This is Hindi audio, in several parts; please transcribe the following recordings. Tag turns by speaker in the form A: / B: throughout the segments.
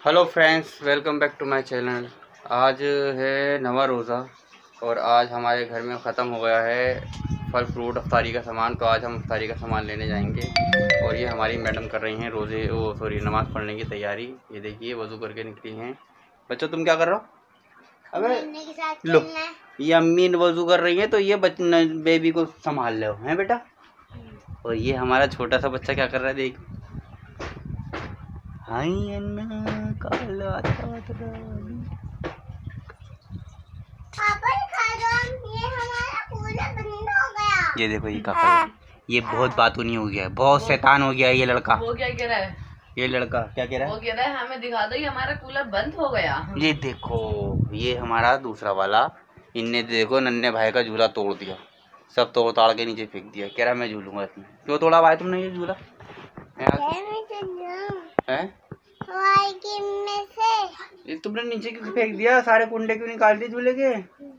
A: Hello friends, welcome back to my channel. आज है 9वां रोज़ा और आज हमारे घर में ख़त्म हो गया है फल फ्रूट अफ्तारी का सामान। तो आज हम अफ्तारी का सामान लेने जाएंगे और ये हमारी मैडम कर रही हैं नमाज़ पढ़ने की तैयारी। ये देखिए वज़ू करके निकली हैं। बच्चों तुम क्या कर रहे हो? अबे लो, ये अम्मी वज़ू कर रही हैं तो ये बेबी को संभाल लो हैं बेटा। और ये हमारा छोटा सा बच्चा क्या कर रहा है देख। ये देखो ये काका, ये बहुत बातूनी हो गया है, बहुत शैतान हो गया है ये लड़का।
B: वो क्या कह रहा है?
A: ये लड़का क्या कह रहा है?
B: वो कह रहा है हमें दिखा दो, ये हमारा कूलर बंद हो गया।
A: ये देखो ये हमारा दूसरा वाला, इनने देखो नन्हे भाई का झूला तोड़ दिया, सब तोड़ ताड़ के नीचे फेंक दिया। कह रहा मैं झूलूंगा इसमें। क्यों तोड़ा भाई तुमने ये झूला? ये तुमने नीचे क्यों फेंक दिया? सारे कुंडे क्यों निकाल दिए झूले के?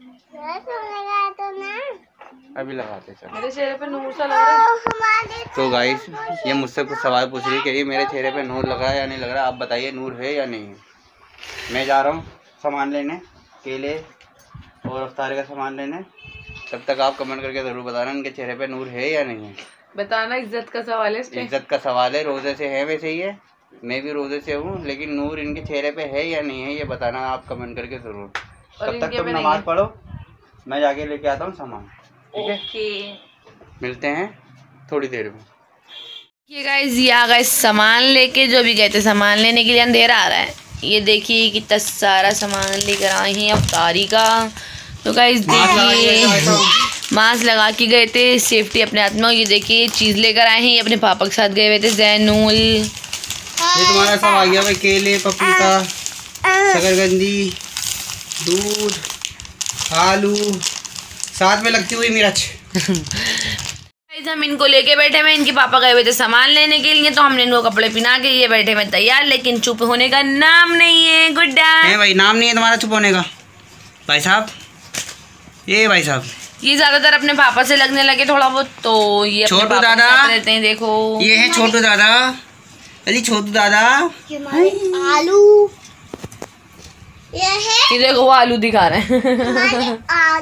A: अभी लगाते चलो।
B: मेरे चेहरे पे नूर सा लग रहा है।
A: तो गाइस ये मुझसे कुछ सवाल पूछ रही है कि मेरे चेहरे पे नूर लग रहा है या नहीं लग रहा है। आप बताइए नूर है या नहीं है। मैं जा रहा हूँ सामान लेने, केले और अफ्तारी का सामान लेने। तब तक आप कमेंट करके ज़रूर बताना इनके चेहरे पे नूर है या नहीं है।
B: बताना, इज्जत का सवाल है।
A: इज्जत का सवाल है। रोज़े से है वैसे ही है, मैं भी रोज़े से हूँ, लेकिन नूर इनके चेहरे पे है या नहीं है ये बताना आप कमेंट करके ज़रूर। तब तक तुम नमाज़ पढ़ो, मैं जाके लेके आता हूँ सामान। ठीक है, मिलते हैं थोड़ी देर में।
B: ये गाइस ये आ गए सामान लेके, जो भी गए थे सामान लेने के लिए। अंधेरा आ रहा है, ये देखिए कितना सारा सामान लेकर आए हैं अफ्तारी का। तो गाइस देखिए मास्क लगा के गए थे, सेफ्टी अपने हाथ में। ये देखिए चीज़ लेकर आए हैं, ये अपने पापा के साथ गए हुए थे। जैनुल
A: ये तुम्हारा सब आ गया भाई, केले, पपीता, शकरकंदी, दूध, आलू, साथ में लगती हुई मिर्च।
B: हम इनको लेके बैठे हैं, इनके पापा गए हुए थे सामान लेने के लिए, तो हमने इनको कपड़े पहना के ये बैठे में तैयार, लेकिन चुप होने का नाम नहीं है। गुड्डा
A: है भाई, नाम नहीं है तुम्हारा चुप होने का। भाई साहब, ये भाई साहब
B: ये ज्यादातर अपने पापा से लगने लगे थोड़ा बहुत, तो ये
A: छोटू दादा
B: रहते हैं। देखो
A: ये है छोटू दादा। अरे छोटू दादा,
C: आलू
B: ये देखो वो आलू दिखा रहे हैं।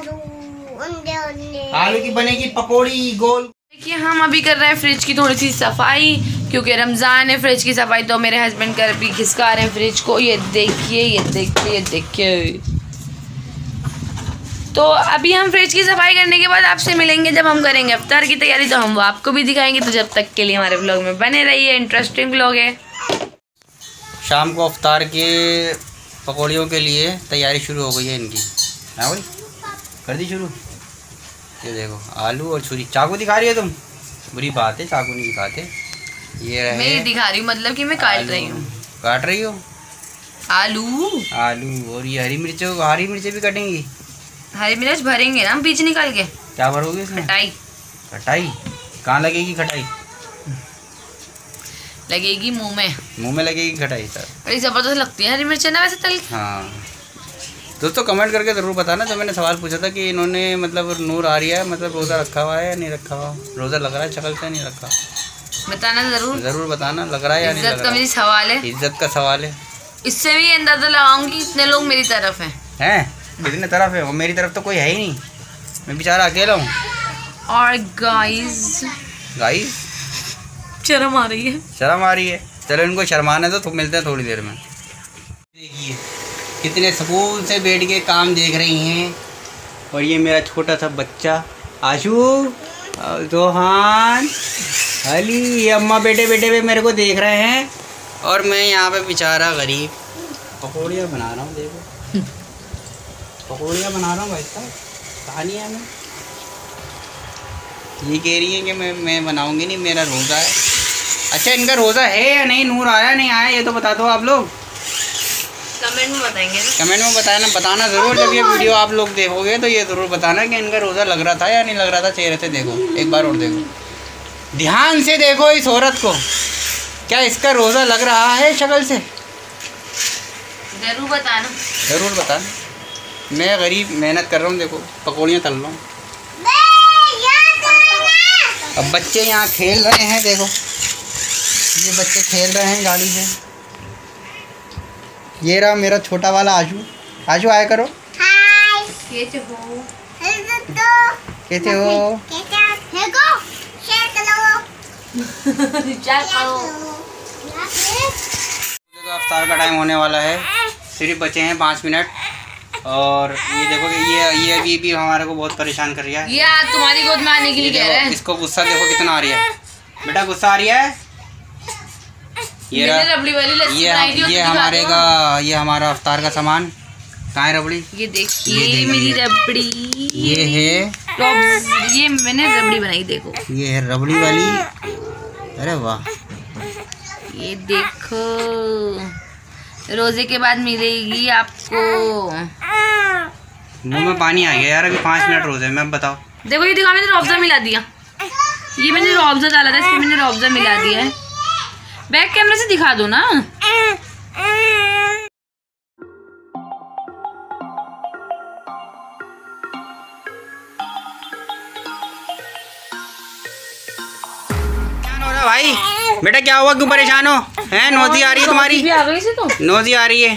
A: आलू की बनेगी पकौड़ी गोल।
B: देखिए हम अभी कर रहे हैं फ्रिज की थोड़ी सी सफाई, क्योंकि रमज़ान है। फ्रिज की सफाई तो मेरे हस्बैंड कर भी खिसका रहे हैं फ्रिज को। ये देखिए ये देखिए ये देखिए। तो अभी हम फ्रिज की सफाई करने के बाद आपसे मिलेंगे जब हम करेंगे अफ्तार की तैयारी, तो हम वो आपको भी दिखाएंगे। तो जब तक के लिए हमारे ब्लॉग में बने रहिए, इंटरेस्टिंग ब्लॉग है।
A: शाम को अफ्तार के पकौड़ियों के लिए तैयारी शुरू हो गई है इनकी। हाँ भाई, कर दी शुरू। ये देखो आलू और छुरी। चाकू दिखा रही है तुम? बुरी बात है, चाकू नहीं दिखाते। ये रहे,
B: मैं दिखा रही हूँ, मतलब कि मैं काट रही हूँ।
A: काट रही हो
B: आलू
A: और ये हरी मिर्चें भी कटेंगी।
B: हरी मिर्च भरेंगे ना हम बीच निकाल के।
A: क्या भरोगे इसमें? खटाई कहाँ लगेगी? खटाई
B: लगेगी मुंह में
A: लगेगी खटाई सर।
B: बड़ी जबरदस्त लगती है हरी मिर्च ना वैसे तल।
A: हाँ दोस्तों, कमेंट करके ज़रूर बताना। जो मैंने सवाल पूछा था कि इन्होंने मतलब नूर आ रही है, मतलब रोज़ा रखा हुआ है या नहीं रखा हुआ। रोज़ा लग रहा है, शक्ल से नहीं रखा।
B: बताना ज़रूर
A: बताना, लग रहा है या नहीं लग रहा।
B: इज्जत का सवाल है,
A: इज्जत का सवाल है।
B: इससे भी अंदाजा लगाऊंगी इतने लोग मेरी तरफ हैं।
A: कितने तरफ है? वो मेरी तरफ तो कोई है ही नहीं, मैं बेचारा अकेला हूँ।
B: और गाइस शर्म आ रही है।
A: चलो इनको शर्माने दो, तो मिलते हैं थोड़ी देर में। देखिए कितने सुकून से बैठ के काम देख रही हैं। और ये मेरा छोटा सा बच्चा आशू, जोहान, अली, ये अम्मा बेटे हुए मेरे को देख रहे हैं। और मैं यहाँ पे बेचारा गरीब पकौड़ियाँ बना रहा हूँ। देखो पकौड़ियाँ बना रहा हूँ भाई साहब। कहानी है मैं, ये कह रही है कि मैं बनाऊँगी नहीं, मेरा रोज़ा है। अच्छा इनका रोज़ा है या नहीं? नूर आया नहीं आया ये तो बता दो आप लोग।
B: कमेंट में बताएंगे,
A: कमेंट में बताना ज़रूर। जब ये वीडियो आप लोग देखोगे तो ये ज़रूर बताना कि इनका रोज़ा लग रहा था या नहीं लग रहा था। चेहरे से देखो, एक बार और देखो, ध्यान से देखो इस औरत को, क्या इसका रोज़ा लग रहा है शक्ल से?
B: ज़रूर बताना।
A: मैं गरीब मेहनत कर रहा हूँ, देखो पकौड़ियाँ तल रहा हूँ। अब बच्चे यहाँ खेल रहे हैं, देखो ये बच्चे खेल रहे हैं गाड़ी से। ये रहा मेरा छोटा वाला आशू। आशू आया करो।
C: हाय
B: कैसे हो?
A: कैसे हो? देखो अफ्तार का टाइम होने वाला है, सिर्फ बचे हैं 5 मिनट। और ये देखो कि ये अभी भी हमारे को बहुत परेशान कर रही है।
B: ये आज तुम्हारी गोद में आने के लिए कह रहा है।
A: इसको गुस्सा देखो कितना आ रही है। बेटा गुस्सा आ रही है। ये
B: रबड़ी वाली लस्सी बनाई थी,
A: ये हमारे का, ये हमारा अफ्तार का सामान। कहाँ है रबड़ी?
B: ये देखिए मेरी रबड़ी।
A: ये है,
B: ये मैंने रबड़ी बनाई, देखो
A: ये है रबड़ी वाली। अरे वाह,
B: ये देखो रोजे के बाद मिलेगी आपको।
A: मुंह में पानी आ गया यार, अभी 5 मिनट रोजे में। अब बताओ।
B: देखो ये देखो, मैंने रुअफ़ज़ा मिला दिया। ये मैंने रुअफ़ज़ा डाला था, इसमें मैंने रुअफ़ज़ा मिला दिया है। बैक कैमरे से दिखा दो ना।
A: भाई बेटा क्या हुआ, क्यों परेशान हो? हैं नोजी आ रही है तुम्हारी?
B: आ गई से तो
A: नोजी आ रही है।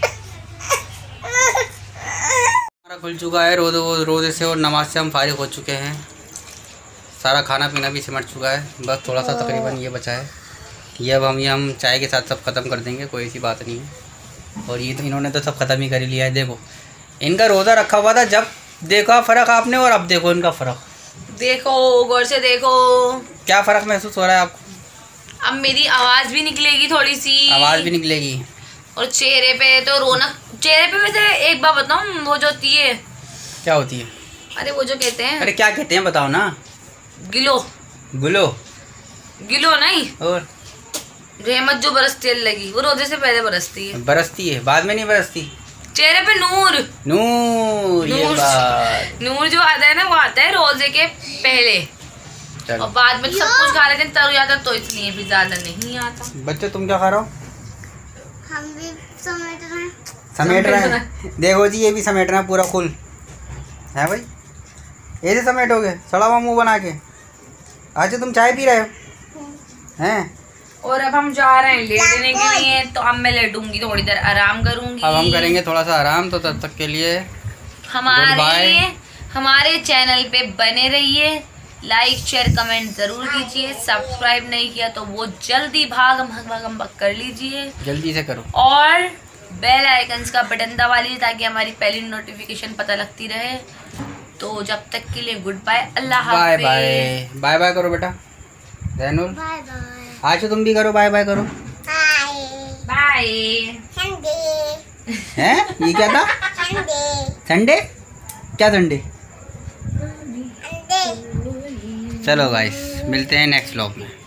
A: हमारा खुल चुका है रोजे से, और नमाज से हम फारिग हो चुके हैं। सारा खाना पीना भी सिमट चुका है, बस थोड़ा सा तकरीबन ये बचा है। ये अब हम चाय के साथ सब ख़त्म कर देंगे, कोई ऐसी बात नहीं है। और ये तो इन्होंने तो सब ख़त्म ही कर लिया है। देखो इनका रोज़ा रखा हुआ था, जब देखा फ़र्क आपने, और अब देखो इनका फ़र्क।
B: देखो गौर से देखो, क्या
A: फ़र्क महसूस हो रहा है आपको?
B: अब मेरी आवाज़ भी निकलेगी, थोड़ी सी
A: आवाज़ भी निकलेगी,
B: और चेहरे पे तो रौनक। चेहरे पे वैसे एक बात बताऊँ, वो जो होती है,
A: क्या होती है?
B: अरे वो जो कहते हैं,
A: अरे क्या कहते हैं बताओ ना।
B: गिलो
A: गुलो
B: गिलो नहीं,
A: और
B: रहमत जो बरसती है लगी, वो रोजे से पहले बरसती है।
A: बरसती है, बाद में नहीं बरसती।
B: चेहरे पे नूर
A: नूर, ये बात।
B: नूर जो आता है ना, वो आता है रोजे के पहले।
A: चलो।
B: और बाद में सब कुछ खा लेते हैं तरो आता, तो इसलिए भी ज्यादा नहीं आता।
A: बच्चे तुम क्या खा रहे हो?
C: हम भी
A: समेट रहे हैं। देखो जी, ये भी समेट रहे हैं पूरा फुल है भाई। ऐसे समेटोगे सड़ा हुआ मुंह बना के? अच्छा तुम चाय पी रहे हो हैं?
B: और अब हम जा रहे हैं लेटने के लिए, तो अब मैं लेटूंगी, थोड़ी देर आराम करूंगी।
A: अब हम करेंगे थोड़ा सा आराम, तो तब तक के लिए
B: हमारे चैनल पे बने रहिए। लाइक शेयर कमेंट ज़रूर कीजिए। सब्सक्राइब नहीं किया तो वो जल्दी भागम कर लीजिए,
A: जल्दी से करो।
B: और बेल आइकन्स का बटन दबा लीजिए, ताकि हमारी पहली नोटिफिकेशन पता लगती रहे। तो जब तक के लिए गुड बाय, अल्लाह हाफ़िज़।
A: बाय बाय, बाय बाय करो बेटा। Zainul
C: bye bye.
A: आज तुम भी करो, बाय बाय करो।
B: बाय।
A: हैं ये क्या था? संडे? क्या संडे? चलो गाइस, मिलते हैं नेक्स्ट व्लॉग में।